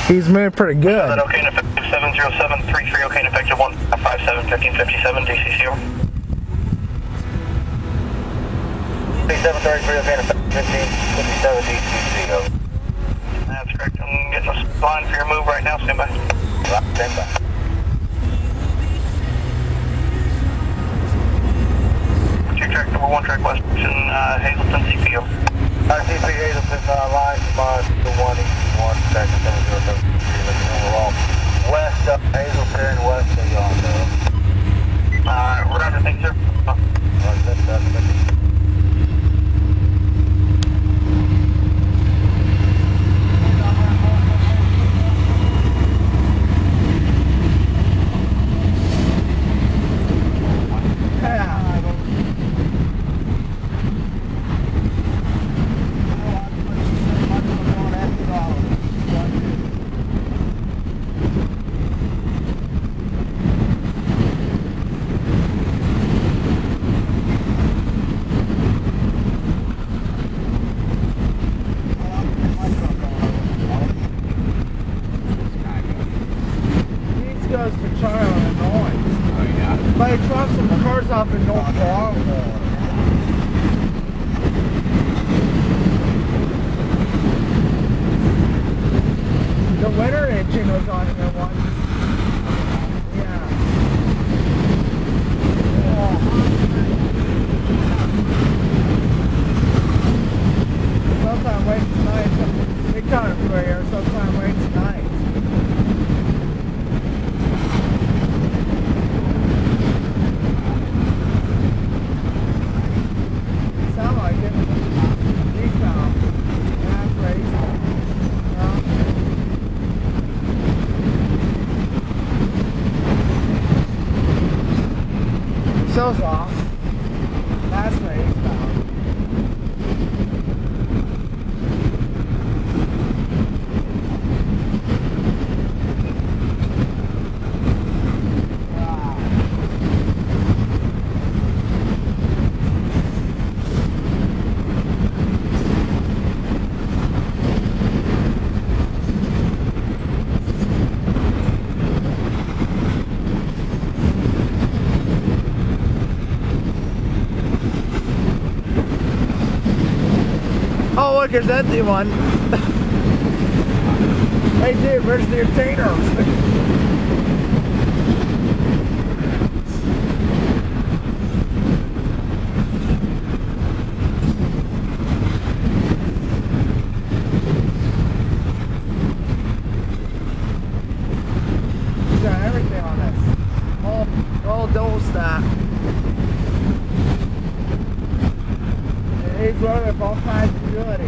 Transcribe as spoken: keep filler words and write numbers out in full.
He's moving pretty good. Is that okay and effective seven zero seven three three, okay and effective one five seven fifteen fifty-seven, D C C over. three seven three three, okay and effective fifteen fifty-seven, D C C over. That's correct. I'm getting a line for your move right now. Stand by. Stand by. Track number one, track west, uh, Hazleton, C P O. Uh, C P Hazleton, uh, line combined to one east, one, second, seven zero seven three, looking overall. West of Hazleton, west of yonder. Uh, roger, thank you, sir. Oh. Right, that's, that's, that's. Goes for Charlie, Illinois. Oh, yeah. But he dropped some cars off in North Baltimore. The winter engine was on here once. Yeah. Yeah. Sometime wait tonight. Big time for here. Sometime wait tonight. Shows off. That's where he's found. Oh, look, there's that the one. Hey, dude, where's the containers? Got everything on this. All, all double stack. He's running up all kinds of good.